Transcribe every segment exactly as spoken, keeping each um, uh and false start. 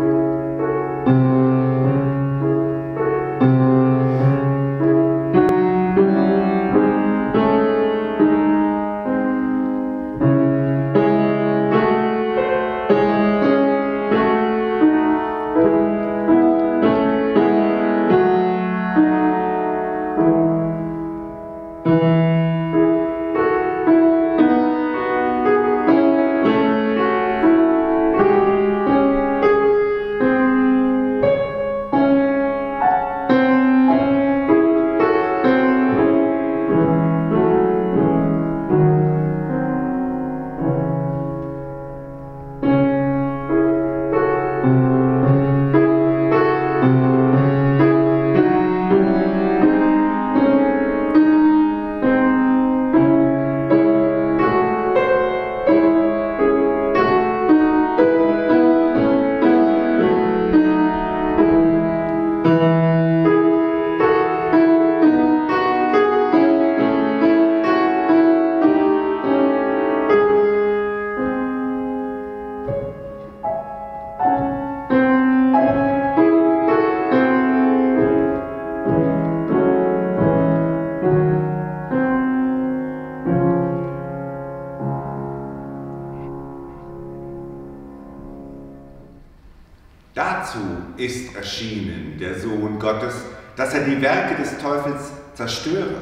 Dazu ist erschienen der Sohn Gottes, dass er die Werke des Teufels zerstöre.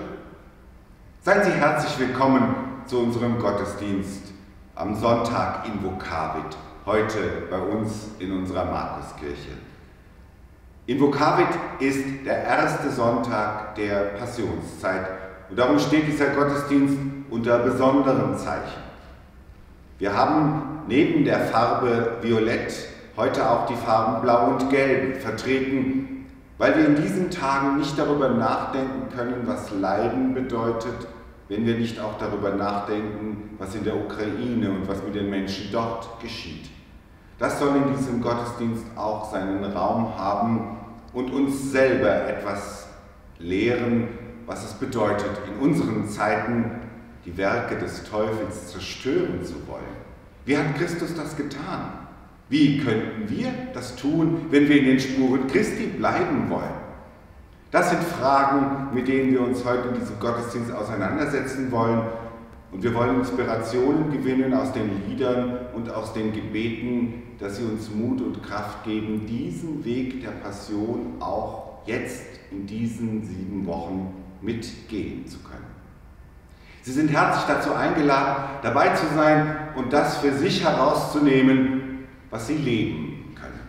Seien Sie herzlich willkommen zu unserem Gottesdienst am Sonntag in Invocavit, heute bei uns in unserer Markuskirche. Invocavit ist der erste Sonntag der Passionszeit und darum steht dieser Gottesdienst unter besonderen Zeichen. Wir haben neben der Farbe Violett heute auch die Farben Blau und Gelb vertreten, weil wir in diesen Tagen nicht darüber nachdenken können, was Leiden bedeutet, wenn wir nicht auch darüber nachdenken, was in der Ukraine und was mit den Menschen dort geschieht. Das soll in diesem Gottesdienst auch seinen Raum haben und uns selber etwas lehren, was es bedeutet, in unseren Zeiten die Werke des Teufels zerstören zu wollen. Wie hat Christus das getan? Wie könnten wir das tun, wenn wir in den Spuren Christi bleiben wollen? Das sind Fragen, mit denen wir uns heute in diesem Gottesdienst auseinandersetzen wollen. Und wir wollen Inspirationen gewinnen aus den Liedern und aus den Gebeten, dass sie uns Mut und Kraft geben, diesen Weg der Passion auch jetzt in diesen sieben Wochen mitgehen zu können. Sie sind herzlich dazu eingeladen, dabei zu sein und das für sich herauszunehmen, was Sie leben können.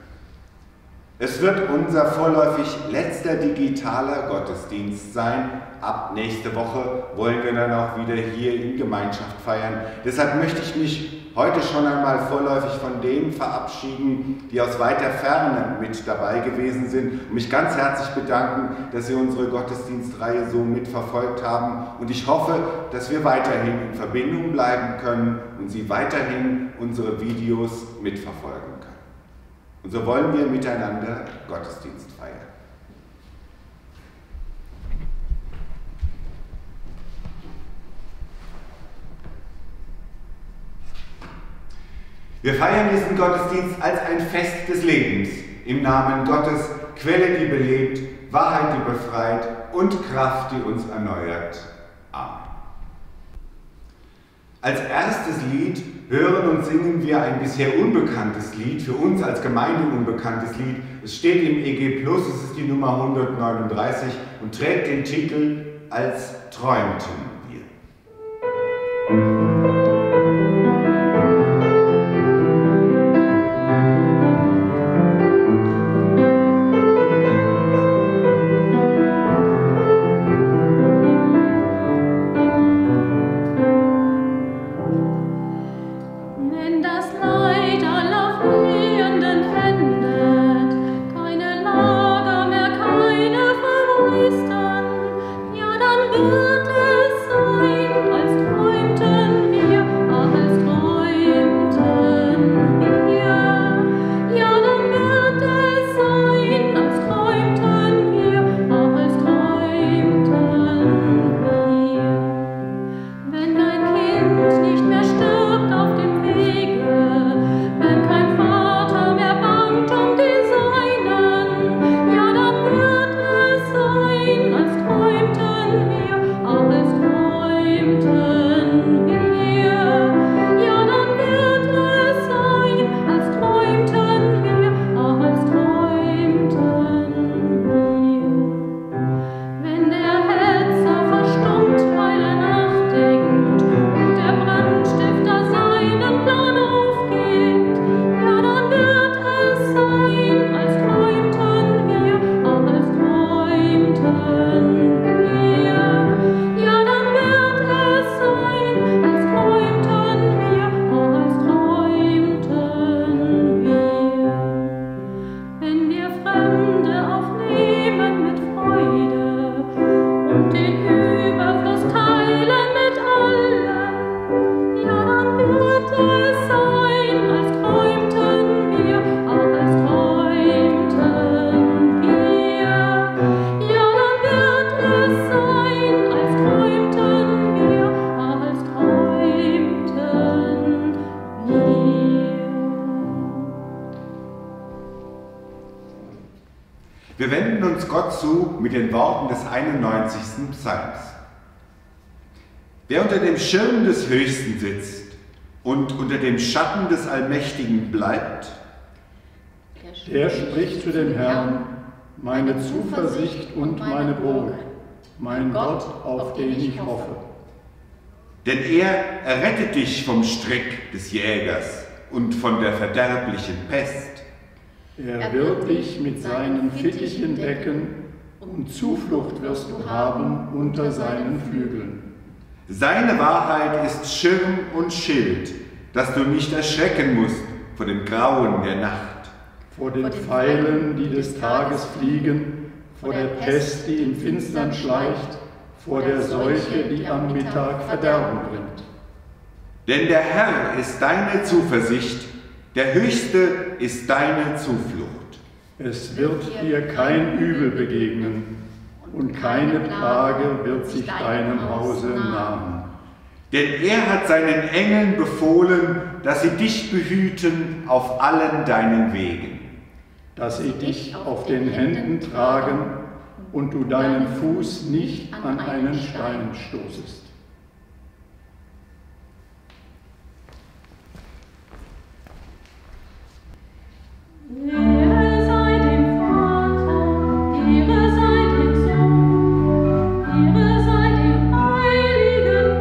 Es wird unser vorläufig letzter digitaler Gottesdienst sein. Ab nächste Woche wollen wir dann auch wieder hier in Gemeinschaft feiern. Deshalb möchte ich mich heute schon einmal vorläufig von denen verabschieden, die aus weiter Ferne mit dabei gewesen sind und mich ganz herzlich bedanken, dass Sie unsere Gottesdienstreihe so mitverfolgt haben. Und ich hoffe, dass wir weiterhin in Verbindung bleiben können und Sie weiterhin unsere Videos mitverfolgen können. Und so wollen wir miteinander Gottesdienst feiern. Wir feiern diesen Gottesdienst als ein Fest des Lebens, im Namen Gottes, Quelle, die belebt, Wahrheit, die befreit und Kraft, die uns erneuert. Amen. Als erstes Lied hören und singen wir ein bisher unbekanntes Lied, für uns als Gemeinde unbekanntes Lied. Es steht im E G Plus, es ist die Nummer hundertneununddreißig und trägt den Titel Als träumten wir. Wird es sein, als träumten wir. Wir wenden uns Gott zu mit den Worten des einundneunzigsten Psalms. Wer unter dem Schirm des Höchsten sitzt und unter dem Schatten des Allmächtigen bleibt, der spricht zu dem Herrn, meine Zuversicht und meine Burg, mein Gott, auf den ich hoffe. Denn er errettet dich vom Strick des Jägers und von der verderblichen Pest. Er wird dich mit seinen Fittichen decken und Zuflucht wirst du haben unter seinen Flügeln. Seine Wahrheit ist Schirm und Schild, dass du nicht erschrecken musst vor dem Grauen der Nacht. Vor den Pfeilen, die des Tages fliegen, vor der Pest, die im Finstern schleicht, vor der Seuche, die am Mittag Verderben bringt. Denn der Herr ist deine Zuversicht, der Höchste ist deine Zuflucht. Es wird dir kein Übel begegnen und keine Plage wird sich deinem Hause nahen. Denn er hat seinen Engeln befohlen, dass sie dich behüten auf allen deinen Wegen. Dass sie dich auf den Händen tragen und du deinen Fuß nicht an einen Stein stoßest. Ehre sei dem Vater, Ehre sei dem Sohn, Ehre sei dem Heiligen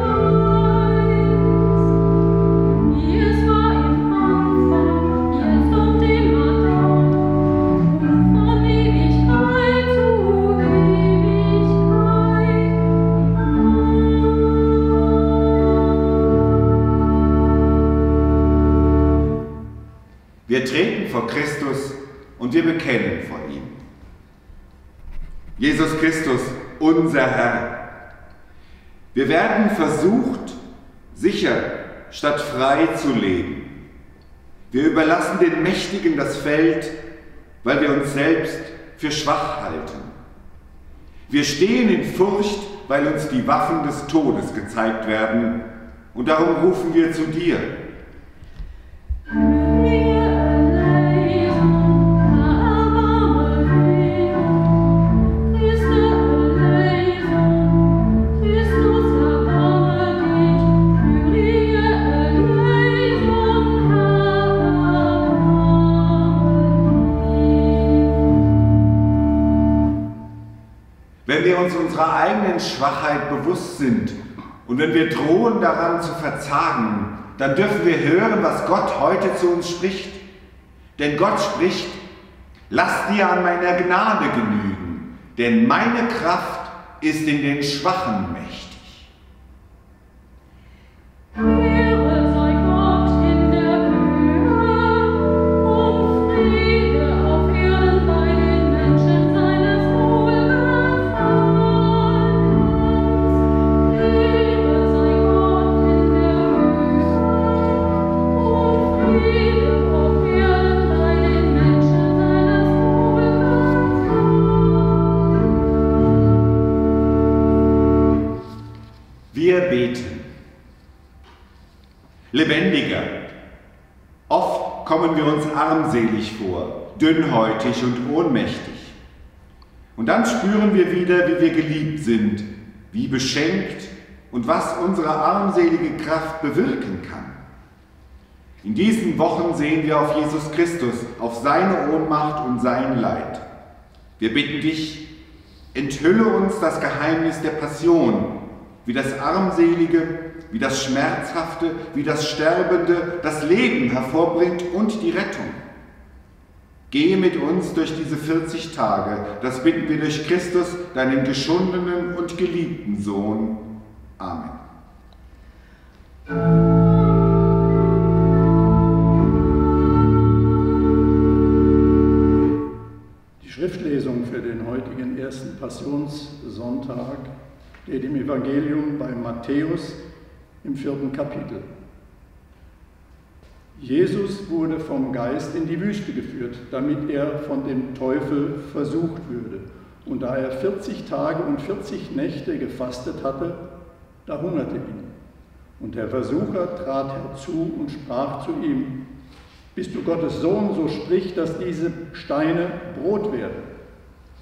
Geist, wie es war im Anfang, jetzt und immer und von Ewigkeit zu Ewigkeit. Wir treten vor Christus und wir bekennen vor ihm. Jesus Christus, unser Herr. Wir werden versucht, sicher statt frei zu leben. Wir überlassen den Mächtigen das Feld, weil wir uns selbst für schwach halten. Wir stehen in Furcht, weil uns die Waffen des Todes gezeigt werden, und darum rufen wir zu dir. Wenn wir uns unserer eigenen Schwachheit bewusst sind und wenn wir drohen daran zu verzagen, dann dürfen wir hören, was Gott heute zu uns spricht. Denn Gott spricht, lass dir an meiner Gnade genügen, denn meine Kraft ist in den Schwachen mächtig. Ehre sei Gott in der Höhe und Friede auf Erden bei den Menschen seines Wohlgefallens. Ehre sei Gott in der Höhe und Friede auf Erden bei den Menschen seines Wohlgefallens. Wir beten. Lebendiger. Oft kommen wir uns armselig vor, dünnhäutig und ohnmächtig. Und dann spüren wir wieder, wie wir geliebt sind, wie beschenkt und was unsere armselige Kraft bewirken kann. In diesen Wochen sehen wir auf Jesus Christus, auf seine Ohnmacht und sein Leid. Wir bitten dich, enthülle uns das Geheimnis der Passion, wie das Armselige, wie das Schmerzhafte, wie das Sterbende das Leben hervorbringt und die Rettung. Gehe mit uns durch diese vierzig Tage, das bitten wir durch Christus, deinen geschundenen und geliebten Sohn. Amen. Die Schriftlesung für den heutigen ersten Passionssonntag steht im Evangelium bei Matthäus im vierten Kapitel. Jesus wurde vom Geist in die Wüste geführt, damit er von dem Teufel versucht würde. Und da er vierzig Tage und vierzig Nächte gefastet hatte, da hungerte ihn. Und der Versucher trat herzu und sprach zu ihm: Bist du Gottes Sohn, so sprich, dass diese Steine Brot werden.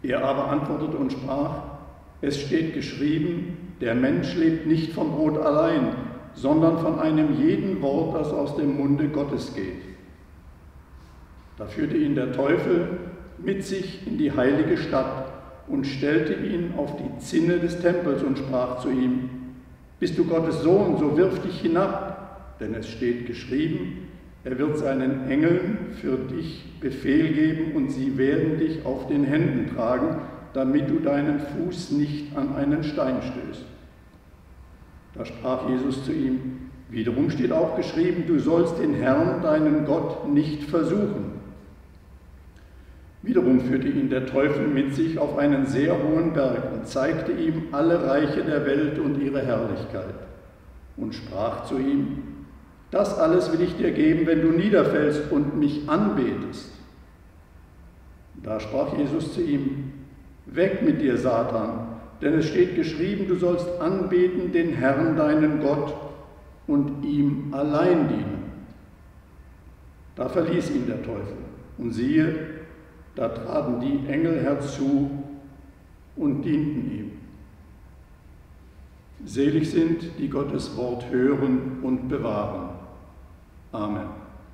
Er aber antwortete und sprach: Es steht geschrieben, der Mensch lebt nicht vom Brot allein, sondern von einem jeden Wort, das aus dem Munde Gottes geht. Da führte ihn der Teufel mit sich in die heilige Stadt und stellte ihn auf die Zinne des Tempels und sprach zu ihm: Bist du Gottes Sohn, so wirf dich hinab, denn es steht geschrieben, er wird seinen Engeln für dich Befehl geben und sie werden dich auf den Händen tragen, damit du deinen Fuß nicht an einen Stein stößt. Da sprach Jesus zu ihm: Wiederum steht auch geschrieben, du sollst den Herrn, deinen Gott, nicht versuchen. Wiederum führte ihn der Teufel mit sich auf einen sehr hohen Berg und zeigte ihm alle Reiche der Welt und ihre Herrlichkeit und sprach zu ihm: Das alles will ich dir geben, wenn du niederfällst und mich anbetest. Da sprach Jesus zu ihm: Weg mit dir, Satan, denn es steht geschrieben, du sollst anbeten den Herrn, deinen Gott, und ihm allein dienen. Da verließ ihn der Teufel, und siehe, da traten die Engel herzu und dienten ihm. Selig sind, die Gottes Wort hören und bewahren. Amen.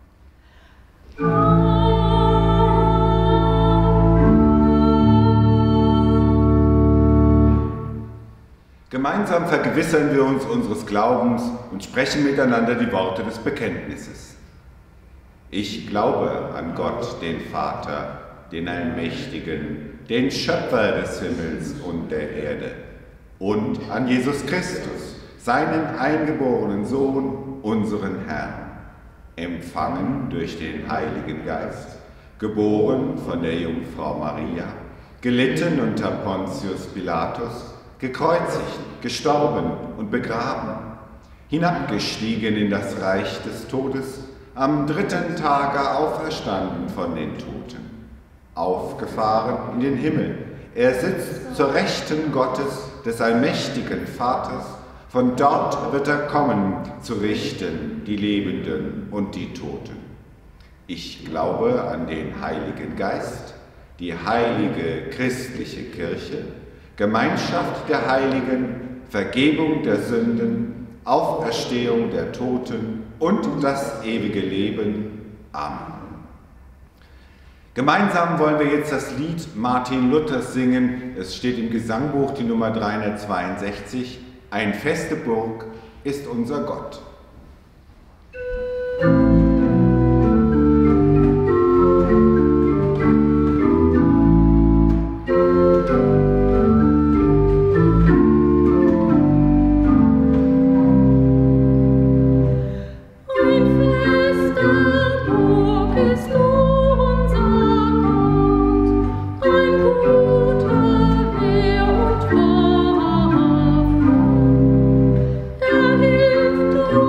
Gemeinsam vergewissern wir uns unseres Glaubens und sprechen miteinander die Worte des Bekenntnisses. Ich glaube an Gott, den Vater, den Allmächtigen, den Schöpfer des Himmels und der Erde, und an Jesus Christus, seinen eingeborenen Sohn, unseren Herrn, empfangen durch den Heiligen Geist, geboren von der Jungfrau Maria, gelitten unter Pontius Pilatus, gekreuzigt, gestorben und begraben, hinabgestiegen in das Reich des Todes, am dritten Tage auferstanden von den Toten, aufgefahren in den Himmel. Er sitzt zur Rechten Gottes, des allmächtigen Vaters. Von dort wird er kommen, zu richten die Lebenden und die Toten. Ich glaube an den Heiligen Geist, die heilige christliche Kirche, Gemeinschaft der Heiligen, Vergebung der Sünden, Auferstehung der Toten und das ewige Leben. Amen. Gemeinsam wollen wir jetzt das Lied Martin Luthers singen. Es steht im Gesangbuch die Nummer dreihundertzweiundsechzig. Ein feste Burg ist unser Gott. Er hilft uns.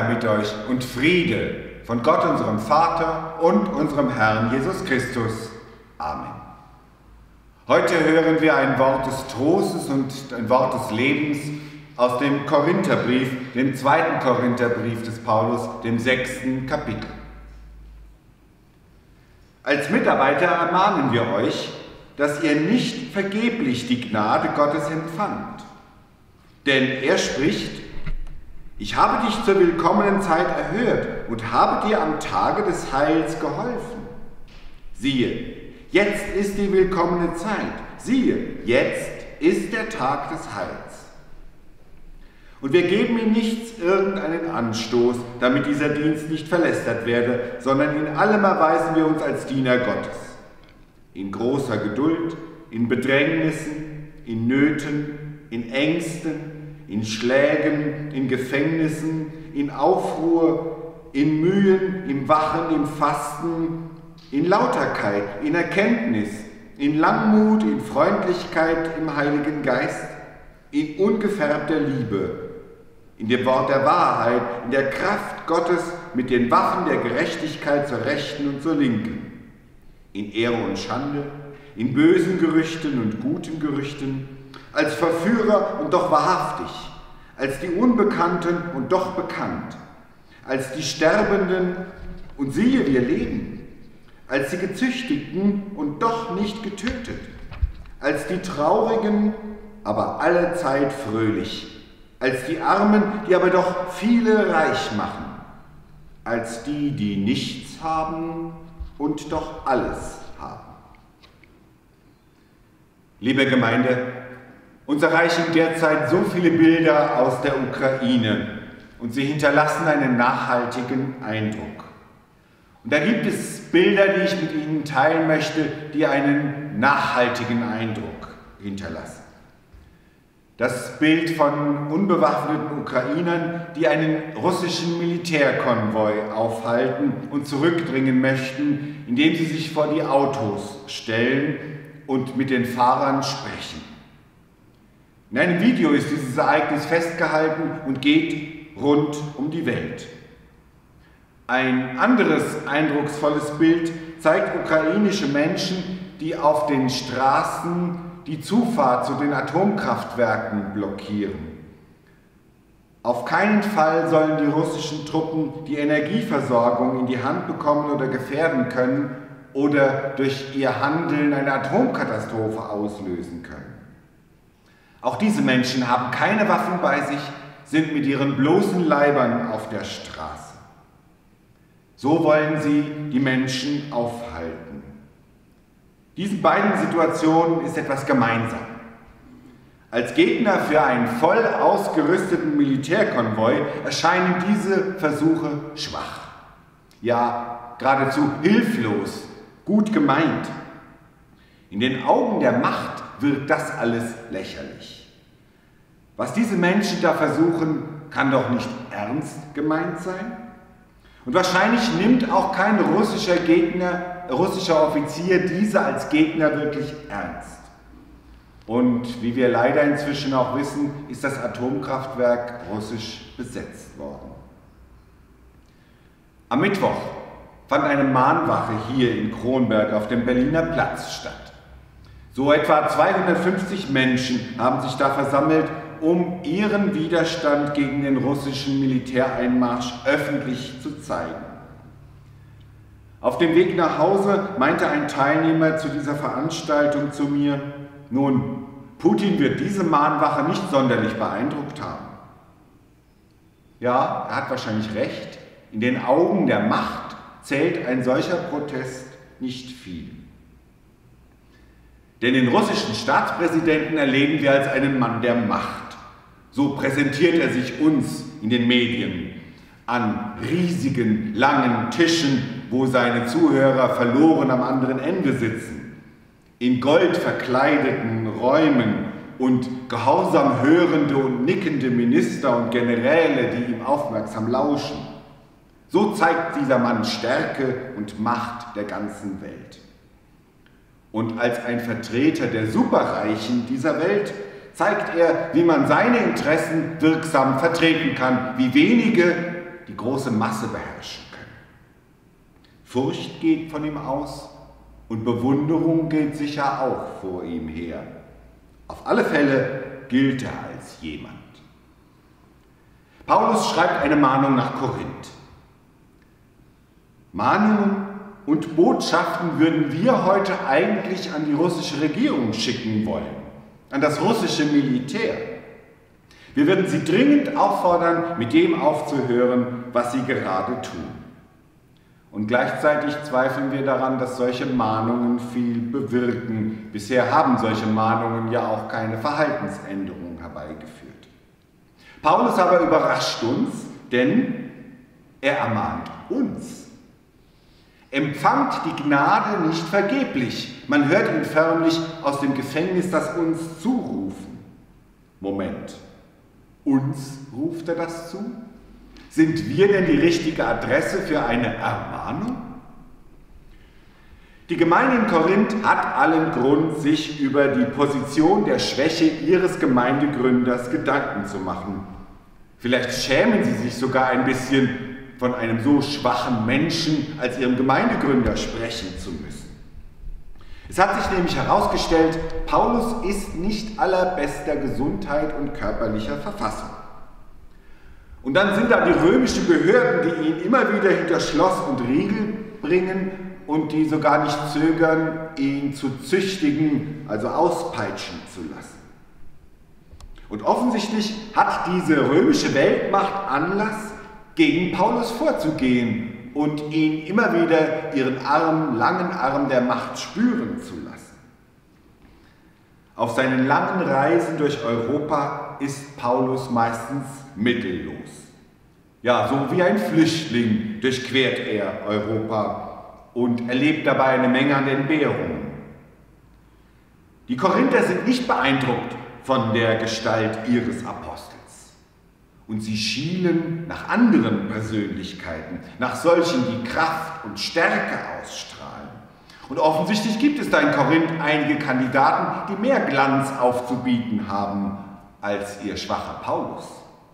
sei mit euch und Friede von Gott, unserem Vater und unserem Herrn Jesus Christus. Amen. Heute hören wir ein Wort des Trostes und ein Wort des Lebens aus dem Korintherbrief, dem zweiten Korintherbrief des Paulus, dem sechsten Kapitel. Als Mitarbeiter ermahnen wir euch, dass ihr nicht vergeblich die Gnade Gottes empfangt. Denn er spricht: Ich habe dich zur willkommenen Zeit erhört und habe dir am Tage des Heils geholfen. Siehe, jetzt ist die willkommene Zeit. Siehe, jetzt ist der Tag des Heils. Und wir geben ihm nichts irgendeinen Anstoß, damit dieser Dienst nicht verlästert werde, sondern in allem erweisen wir uns als Diener Gottes. In großer Geduld, in Bedrängnissen, in Nöten, in Ängsten, in Schlägen, in Gefängnissen, in Aufruhr, in Mühen, im Wachen, im Fasten, in Lauterkeit, in Erkenntnis, in Langmut, in Freundlichkeit, im Heiligen Geist, in ungefärbter Liebe, in dem Wort der Wahrheit, in der Kraft Gottes mit den Waffen der Gerechtigkeit zur Rechten und zur Linken, in Ehre und Schande, in bösen Gerüchten und guten Gerüchten, als Verführer und doch wahrhaftig, als die Unbekannten und doch bekannt, als die Sterbenden und siehe, wir leben, als die Gezüchtigten und doch nicht getötet, als die Traurigen, aber allezeit fröhlich, als die Armen, die aber doch viele reich machen, als die, die nichts haben und doch alles haben. Liebe Gemeinde, uns erreichen derzeit so viele Bilder aus der Ukraine und sie hinterlassen einen nachhaltigen Eindruck. Und da gibt es Bilder, die ich mit Ihnen teilen möchte, die einen nachhaltigen Eindruck hinterlassen. Das Bild von unbewaffneten Ukrainern, die einen russischen Militärkonvoi aufhalten und zurückdringen möchten, indem sie sich vor die Autos stellen und mit den Fahrern sprechen. In einem Video ist dieses Ereignis festgehalten und geht rund um die Welt. Ein anderes eindrucksvolles Bild zeigt ukrainische Menschen, die auf den Straßen die Zufahrt zu den Atomkraftwerken blockieren. Auf keinen Fall sollen die russischen Truppen die Energieversorgung in die Hand bekommen oder gefährden können oder durch ihr Handeln eine Atomkatastrophe auslösen können. Auch diese Menschen haben keine Waffen bei sich, sind mit ihren bloßen Leibern auf der Straße. So wollen sie die Menschen aufhalten. Diesen beiden Situationen ist etwas gemeinsam. Als Gegner für einen voll ausgerüsteten Militärkonvoi erscheinen diese Versuche schwach. Ja, geradezu hilflos, gut gemeint. In den Augen der Macht wirkt das alles lächerlich. Was diese Menschen da versuchen, kann doch nicht ernst gemeint sein? Und wahrscheinlich nimmt auch kein russischer Gegner, russischer Offizier diese als Gegner wirklich ernst. Und wie wir leider inzwischen auch wissen, ist das Atomkraftwerk russisch besetzt worden. Am Mittwoch fand eine Mahnwache hier in Kronberg auf dem Berliner Platz statt. So etwa zweihundertfünfzig Menschen haben sich da versammelt, um ihren Widerstand gegen den russischen Militäreinmarsch öffentlich zu zeigen. Auf dem Weg nach Hause meinte ein Teilnehmer zu dieser Veranstaltung zu mir: Nun, Putin wird diese Mahnwache nicht sonderlich beeindruckt haben. Ja, er hat wahrscheinlich recht. In den Augen der Macht zählt ein solcher Protest nicht viel. Denn den russischen Staatspräsidenten erleben wir als einen Mann der Macht. So präsentiert er sich uns in den Medien an riesigen, langen Tischen, wo seine Zuhörer verloren am anderen Ende sitzen, in Gold verkleideten Räumen und gehorsam hörende und nickende Minister und Generäle, die ihm aufmerksam lauschen. So zeigt dieser Mann Stärke und Macht der ganzen Welt. Und als ein Vertreter der Superreichen dieser Welt zeigt er, wie man seine Interessen wirksam vertreten kann, wie wenige die große Masse beherrschen können. Furcht geht von ihm aus und Bewunderung geht sicher auch vor ihm her. Auf alle Fälle gilt er als jemand. Paulus schreibt eine Mahnung nach Korinth. Mahnungen und Botschaften würden wir heute eigentlich an die russische Regierung schicken wollen, an das russische Militär. Wir würden sie dringend auffordern, mit dem aufzuhören, was sie gerade tun. Und gleichzeitig zweifeln wir daran, dass solche Mahnungen viel bewirken. Bisher haben solche Mahnungen ja auch keine Verhaltensänderung herbeigeführt. Paulus aber überrascht uns, denn er ermahnt uns. Empfangt die Gnade nicht vergeblich. Man hört ihn förmlich aus dem Gefängnis das uns zurufen. Moment, uns ruft er das zu? Sind wir denn die richtige Adresse für eine Ermahnung? Die Gemeinde in Korinth hat allen Grund, sich über die Position der Schwäche ihres Gemeindegründers Gedanken zu machen. Vielleicht schämen sie sich sogar ein bisschen, von einem so schwachen Menschen als ihrem Gemeindegründer sprechen zu müssen. Es hat sich nämlich herausgestellt, Paulus ist nicht allerbester Gesundheit und körperlicher Verfassung. Und dann sind da die römischen Behörden, die ihn immer wieder hinter Schloss und Riegel bringen und die sogar nicht zögern, ihn zu züchtigen, also auspeitschen zu lassen. Und offensichtlich hat diese römische Weltmacht Anlass, gegen Paulus vorzugehen und ihn immer wieder ihren Arm, langen Arm der Macht spüren zu lassen. Auf seinen langen Reisen durch Europa ist Paulus meistens mittellos. Ja, so wie ein Flüchtling durchquert er Europa und erlebt dabei eine Menge an Entbehrungen. Die Korinther sind nicht beeindruckt von der Gestalt ihres Apostels. Und sie schielen nach anderen Persönlichkeiten, nach solchen, die Kraft und Stärke ausstrahlen. Und offensichtlich gibt es da in Korinth einige Kandidaten, die mehr Glanz aufzubieten haben als ihr schwacher Paulus.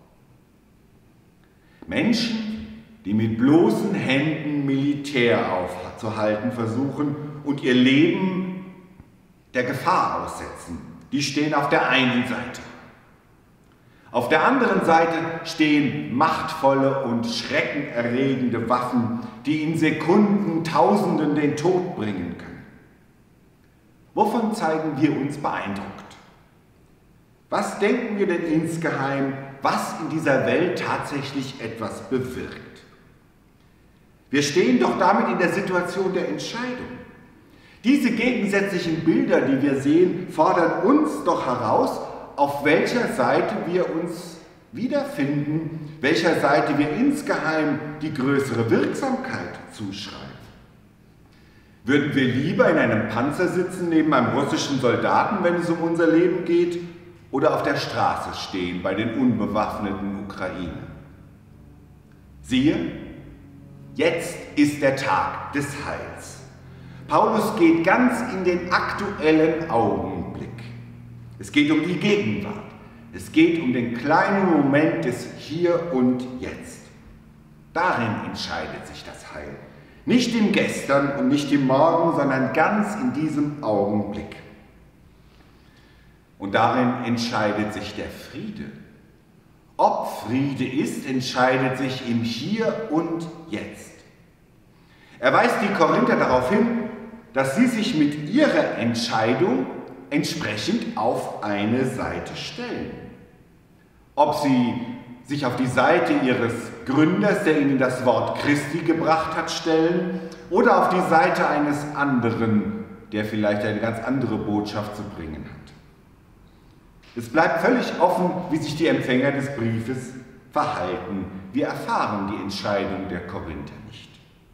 Menschen, die mit bloßen Händen Militär aufzuhalten versuchen und ihr Leben der Gefahr aussetzen, die stehen auf der einen Seite. Auf der anderen Seite stehen machtvolle und schreckenerregende Waffen, die in Sekunden Tausenden den Tod bringen können. Wovon zeigen wir uns beeindruckt? Was denken wir denn insgeheim, was in dieser Welt tatsächlich etwas bewirkt? Wir stehen doch damit in der Situation der Entscheidung. Diese gegensätzlichen Bilder, die wir sehen, fordern uns doch heraus, auf welcher Seite wir uns wiederfinden, welcher Seite wir insgeheim die größere Wirksamkeit zuschreiben. Würden wir lieber in einem Panzer sitzen neben einem russischen Soldaten, wenn es um unser Leben geht, oder auf der Straße stehen bei den unbewaffneten Ukrainern? Siehe, jetzt ist der Tag des Heils. Paulus geht ganz in den aktuellen Augenblick. Es geht um die Gegenwart. Es geht um den kleinen Moment des Hier und Jetzt. Darin entscheidet sich das Heil. Nicht im Gestern und nicht im Morgen, sondern ganz in diesem Augenblick. Und darin entscheidet sich der Friede. Ob Friede ist, entscheidet sich im Hier und Jetzt. Er weist die Korinther darauf hin, dass sie sich mit ihrer Entscheidung entsprechend auf eine Seite stellen. Ob sie sich auf die Seite ihres Gründers, der ihnen das Wort Christi gebracht hat, stellen, oder auf die Seite eines anderen, der vielleicht eine ganz andere Botschaft zu bringen hat. Es bleibt völlig offen, wie sich die Empfänger des Briefes verhalten. Wir erfahren die Entscheidung der Korinther nicht.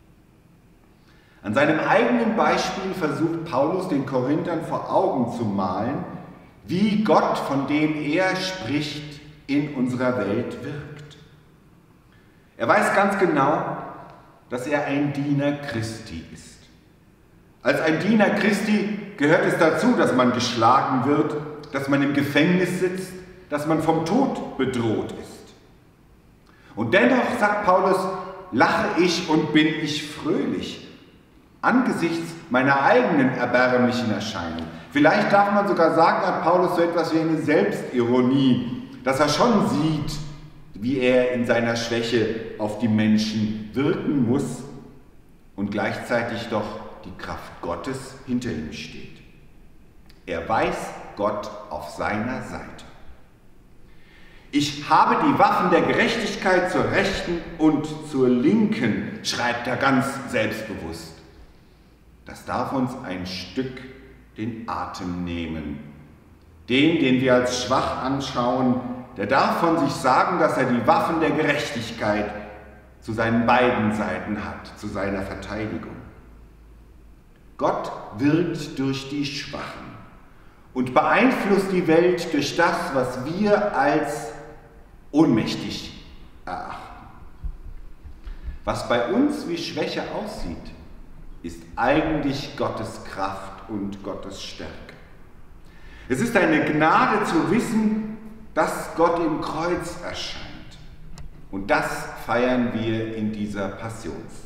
An seinem eigenen Beispiel versucht Paulus den Korinthern vor Augen zu malen, wie Gott, von dem er spricht, in unserer Welt wirkt. Er weiß ganz genau, dass er ein Diener Christi ist. Als ein Diener Christi gehört es dazu, dass man geschlagen wird, dass man im Gefängnis sitzt, dass man vom Tod bedroht ist. Und dennoch, sagt Paulus, lache ich und bin ich fröhlich angesichts meiner eigenen erbärmlichen Erscheinung. Vielleicht darf man sogar sagen, hat Paulus so etwas wie eine Selbstironie, dass er schon sieht, wie er in seiner Schwäche auf die Menschen wirken muss und gleichzeitig doch die Kraft Gottes hinter ihm steht. Er weiß Gott auf seiner Seite. Ich habe die Waffen der Gerechtigkeit zur Rechten und zur Linken, schreibt er ganz selbstbewusst. Das darf uns ein Stück den Atem nehmen. Den, den wir als schwach anschauen, der darf von sich sagen, dass er die Waffen der Gerechtigkeit zu seinen beiden Seiten hat, zu seiner Verteidigung. Gott wirkt durch die Schwachen und beeinflusst die Welt durch das, was wir als ohnmächtig erachten. Was bei uns wie Schwäche aussieht, ist eigentlich Gottes Kraft und Gottes Stärke. Es ist eine Gnade zu wissen, dass Gott im Kreuz erscheint. Und das feiern wir in dieser Passionszeit.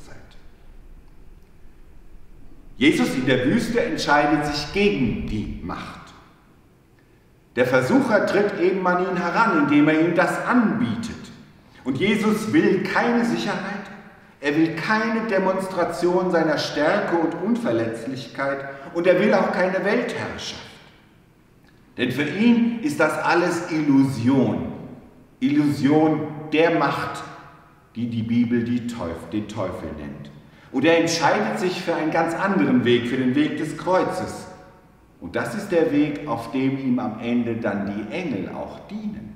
Jesus in der Wüste entscheidet sich gegen die Macht. Der Versucher tritt eben an ihn heran, indem er ihm das anbietet. Und Jesus will keine Sicherheit, er will keine Demonstration seiner Stärke und Unverletzlichkeit und er will auch keine Weltherrschaft. Denn für ihn ist das alles Illusion. Illusion der Macht, die die Bibel die Teufel, den Teufel nennt. Und er entscheidet sich für einen ganz anderen Weg, für den Weg des Kreuzes. Und das ist der Weg, auf dem ihm am Ende dann die Engel auch dienen.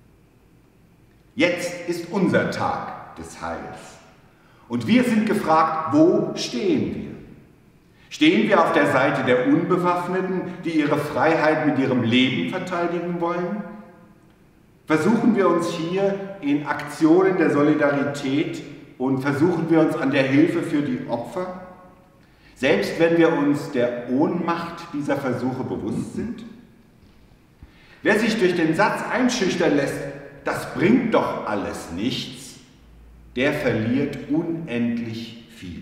Jetzt ist unser Tag des Heils. Und wir sind gefragt, wo stehen wir? Stehen wir auf der Seite der Unbewaffneten, die ihre Freiheit mit ihrem Leben verteidigen wollen? Versuchen wir uns hier in Aktionen der Solidarität und versuchen wir uns an der Hilfe für die Opfer? Selbst wenn wir uns der Ohnmacht dieser Versuche bewusst sind? Wer sich durch den Satz einschüchtern lässt, das bringt doch alles nichts, der verliert unendlich viel.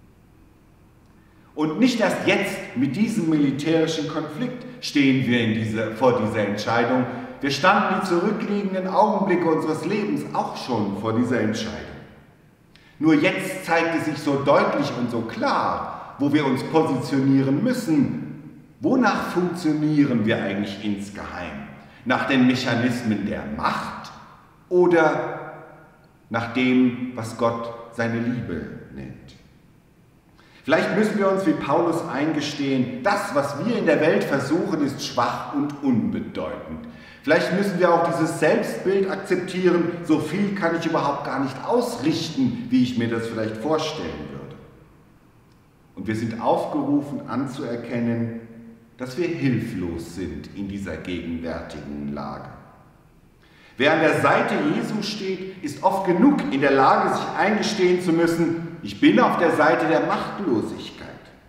Und nicht erst jetzt mit diesem militärischen Konflikt stehen wir in diese, vor dieser Entscheidung. Wir standen die zurückliegenden Augenblicke unseres Lebens auch schon vor dieser Entscheidung. Nur jetzt zeigt es sich so deutlich und so klar, wo wir uns positionieren müssen. Wonach funktionieren wir eigentlich insgeheim? Nach den Mechanismen der Macht oder nach dem, was Gott seine Liebe nennt? Vielleicht müssen wir uns wie Paulus eingestehen, das, was wir in der Welt versuchen, ist schwach und unbedeutend. Vielleicht müssen wir auch dieses Selbstbild akzeptieren, so viel kann ich überhaupt gar nicht ausrichten, wie ich mir das vielleicht vorstellen würde. Und wir sind aufgerufen anzuerkennen, dass wir hilflos sind in dieser gegenwärtigen Lage. Wer an der Seite Jesu steht, ist oft genug in der Lage, sich eingestehen zu müssen, ich bin auf der Seite der Machtlosigkeit.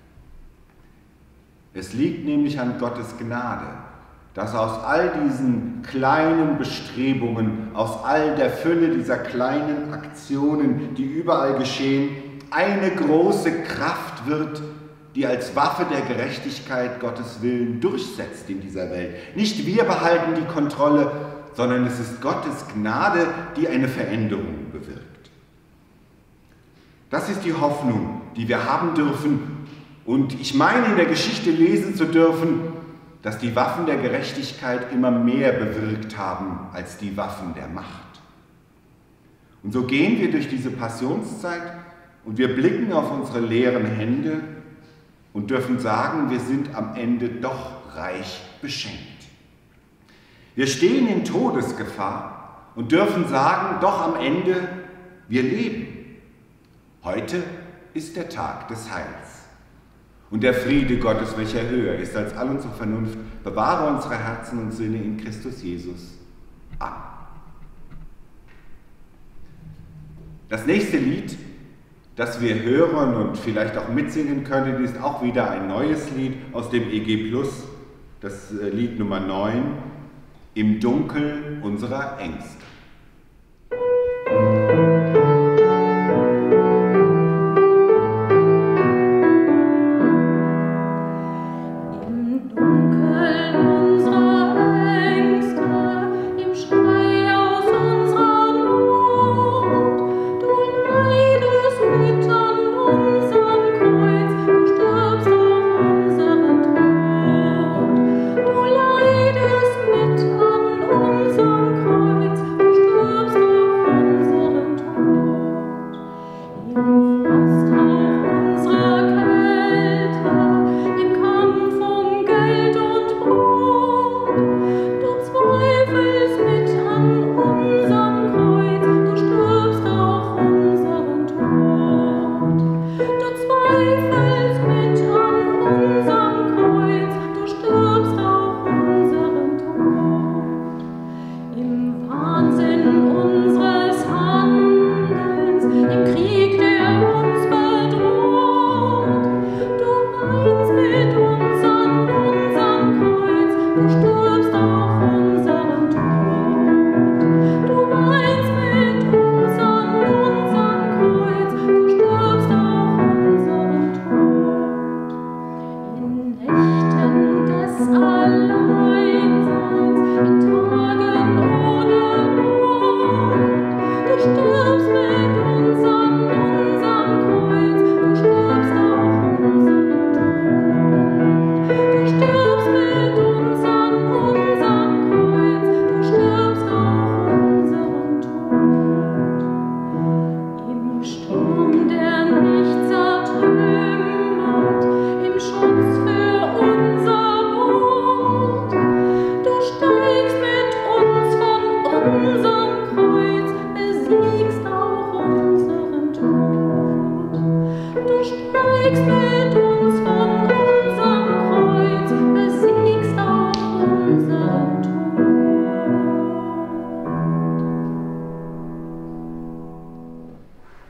Es liegt nämlich an Gottes Gnade, dass aus all diesen kleinen Bestrebungen, aus all der Fülle dieser kleinen Aktionen, die überall geschehen, eine große Kraft wird, die als Waffe der Gerechtigkeit Gottes Willen durchsetzt in dieser Welt. Nicht wir behalten die Kontrolle, sondern es ist Gottes Gnade, die eine Veränderung bewirkt. Das ist die Hoffnung, die wir haben dürfen. Und ich meine, in der Geschichte lesen zu dürfen, dass die Waffen der Gerechtigkeit immer mehr bewirkt haben als die Waffen der Macht. Und so gehen wir durch diese Passionszeit und wir blicken auf unsere leeren Hände und dürfen sagen, wir sind am Ende doch reich beschenkt. Wir stehen in Todesgefahr und dürfen sagen, doch am Ende, wir leben. Heute ist der Tag des Heils. Und der Friede Gottes, welcher höher ist als all unsere Vernunft, bewahre unsere Herzen und Sinne in Christus Jesus. Amen. Das nächste Lied, das wir hören und vielleicht auch mitsingen können, ist auch wieder ein neues Lied aus dem E G Plus, das Lied Nummer neun, Im Dunkel unserer Ängste.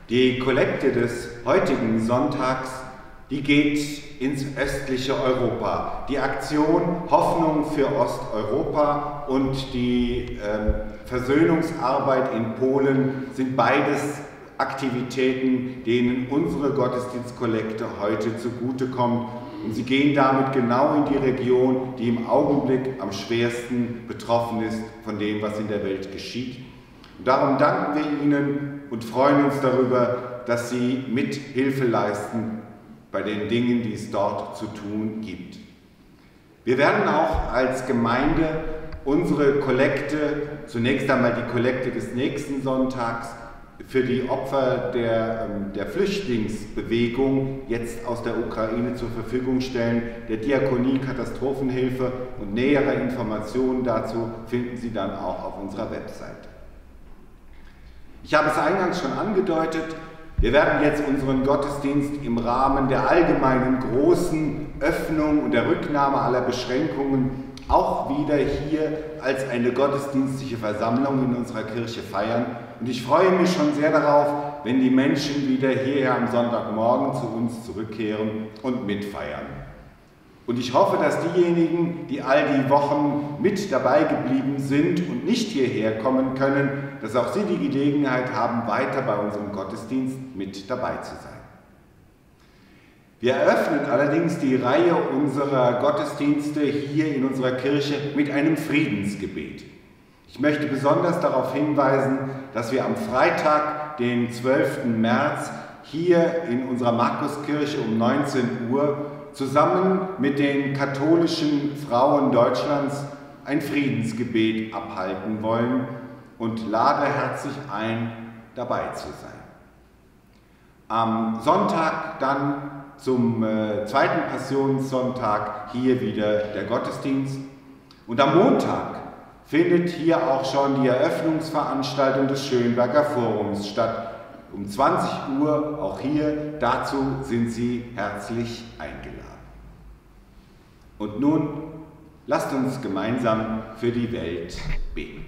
Die Kollekte des heutigen Sonntags, die geht ins östliche Europa. Die Aktion Hoffnung für Osteuropa und die äh, Versöhnungsarbeit in Polen sind beides Aktivitäten, denen unsere Gottesdienstkollekte heute zugutekommt. Und sie gehen damit genau in die Region, die im Augenblick am schwersten betroffen ist von dem, was in der Welt geschieht. Und darum danken wir Ihnen und freuen uns darüber, dass Sie Mithilfe leisten bei den Dingen, die es dort zu tun gibt. Wir werden auch als Gemeinde unsere Kollekte, zunächst einmal die Kollekte des nächsten Sonntags, für die Opfer der, der Flüchtlingsbewegung jetzt aus der Ukraine zur Verfügung stellen, der Diakonie Katastrophenhilfe, und nähere Informationen dazu finden Sie dann auch auf unserer Webseite. Ich habe es eingangs schon angedeutet, wir werden jetzt unseren Gottesdienst im Rahmen der allgemeinen großen Öffnung und der Rücknahme aller Beschränkungen auch wieder hier als eine gottesdienstliche Versammlung in unserer Kirche feiern. Und ich freue mich schon sehr darauf, wenn die Menschen wieder hierher am Sonntagmorgen zu uns zurückkehren und mitfeiern. Und ich hoffe, dass diejenigen, die all die Wochen mit dabei geblieben sind und nicht hierher kommen können, dass auch sie die Gelegenheit haben, weiter bei unserem Gottesdienst mit dabei zu sein. Wir eröffnen allerdings die Reihe unserer Gottesdienste hier in unserer Kirche mit einem Friedensgebet. Ich möchte besonders darauf hinweisen, dass wir am Freitag, den zwölften März, hier in unserer Markuskirche um neunzehn Uhr zusammen mit den katholischen Frauen Deutschlands ein Friedensgebet abhalten wollen und lade herzlich ein, dabei zu sein. Am Sonntag dann zum äh, zweiten Passionssonntag hier wieder der Gottesdienst, und am Montag findet hier auch schon die Eröffnungsveranstaltung des Schönberger Forums statt. Um zwanzig Uhr, auch hier, dazu sind Sie herzlich eingeladen. Und nun lasst uns gemeinsam für die Welt beten.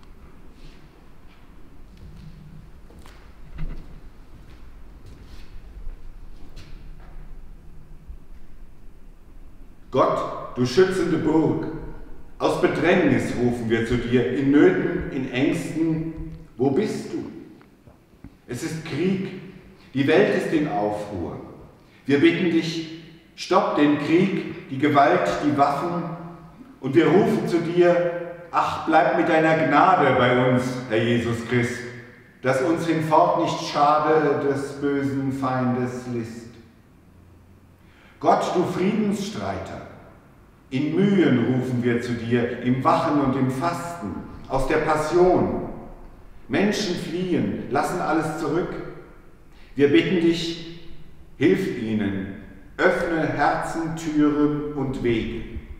Gott, du schützende Burg, aus Bedrängnis rufen wir zu dir, in Nöten, in Ängsten, wo bist du? Es ist Krieg, die Welt ist in Aufruhr. Wir bitten dich, stopp den Krieg, die Gewalt, die Waffen, und wir rufen zu dir, ach, bleib mit deiner Gnade bei uns, Herr Jesus Christ, dass uns hinfort nicht schade des bösen Feindes List. Gott, du Friedensstreiter, in Mühen rufen wir zu dir, im Wachen und im Fasten, aus der Passion. Menschen fliehen, lassen alles zurück. Wir bitten dich, hilf ihnen, öffne Herzen, Türen und Wege.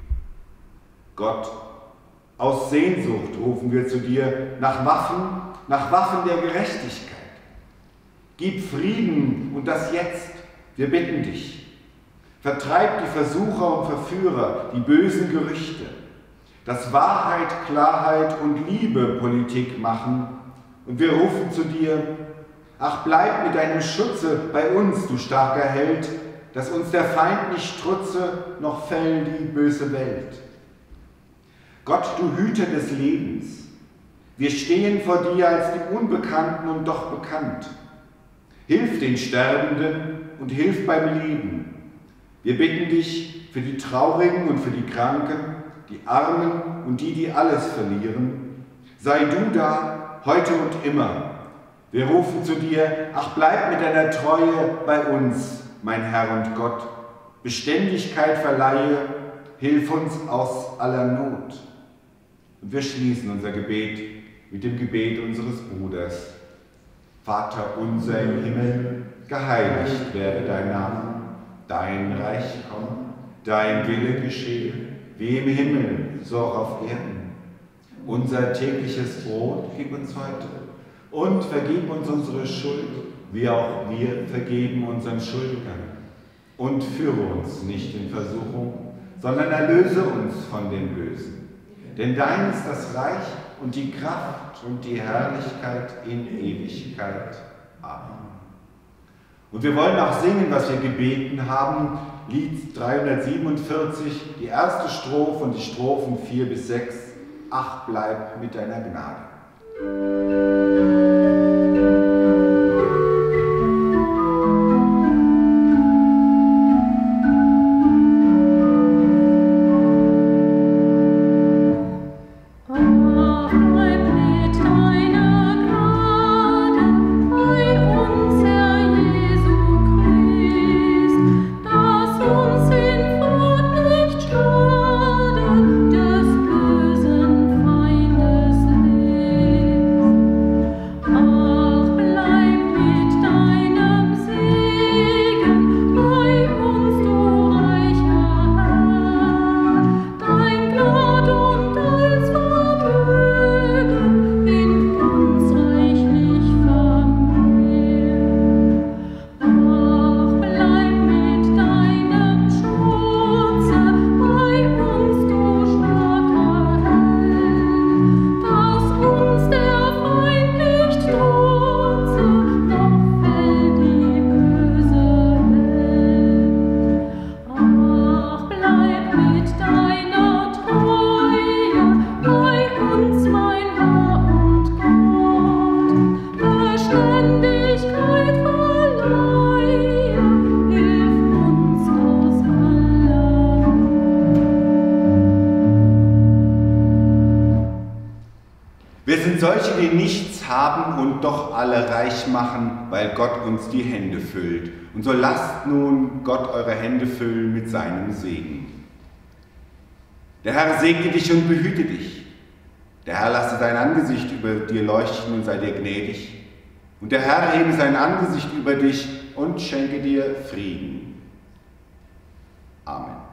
Gott, aus Sehnsucht rufen wir zu dir, nach Waffen, nach Waffen der Gerechtigkeit. Gib Frieden und das jetzt, wir bitten dich. Vertreib die Versucher und Verführer, die bösen Gerüchte, dass Wahrheit, Klarheit und Liebe Politik machen. Und wir rufen zu dir, ach, bleib mit deinem Schutze bei uns, du starker Held, dass uns der Feind nicht strutze, noch fäll die böse Welt. Gott, du Hüter des Lebens, wir stehen vor dir als die Unbekannten und doch bekannt. Hilf den Sterbenden und hilf beim Leben. Wir bitten dich für die Traurigen und für die Kranken, die Armen und die, die alles verlieren. Sei du da, heute und immer. Wir rufen zu dir, ach, bleib mit deiner Treue bei uns, mein Herr und Gott. Beständigkeit verleihe, hilf uns aus aller Not. Und wir schließen unser Gebet mit dem Gebet unseres Bruders. Vater unser im Himmel, geheiligt werde dein Name. Dein Reich komme, dein Wille geschehe, wie im Himmel, so auch auf Erden. Unser tägliches Brot gib uns heute und vergib uns unsere Schuld, wie auch wir vergeben unseren Schuldigern. Und führe uns nicht in Versuchung, sondern erlöse uns von dem Bösen. Denn dein ist das Reich und die Kraft und die Herrlichkeit in Ewigkeit. Amen. Und wir wollen auch singen, was wir gebeten haben, Lied dreihundertsiebenundvierzig, die erste Strophe und die Strophen vier bis sechs, ach bleib mit deiner Gnade. Wir sind solche, die nichts haben und doch alle reich machen, weil Gott uns die Hände füllt. Und so lasst nun Gott eure Hände füllen mit seinem Segen. Der Herr segne dich und behüte dich. Der Herr lasse sein Angesicht über dir leuchten und sei dir gnädig. Und der Herr hebe sein Angesicht über dich und schenke dir Frieden. Amen.